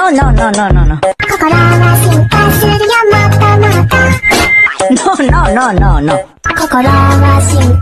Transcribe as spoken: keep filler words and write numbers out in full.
No, no, no, no, no, no. 心は進化するよもっともっと No, no, no, no, no. 心は進化